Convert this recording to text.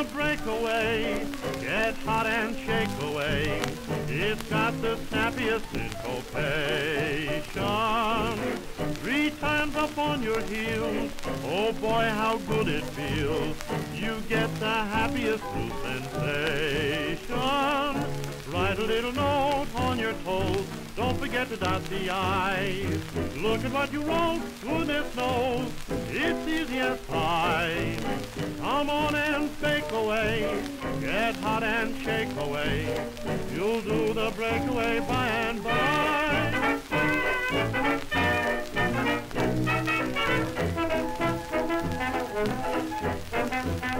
Breakaway. Get hot and shake away. It's got the snappiest syncopation. 3 times up on your heels. Oh boy, how good it feels. You get the happiest blue sensation. Write a little note on your toes. Don't forget to dot the I's. Look at what you wrote. Goodness knows it's easy as pie. Come on and fake away. Get hot and shake away. You'll do the breakaway by and by.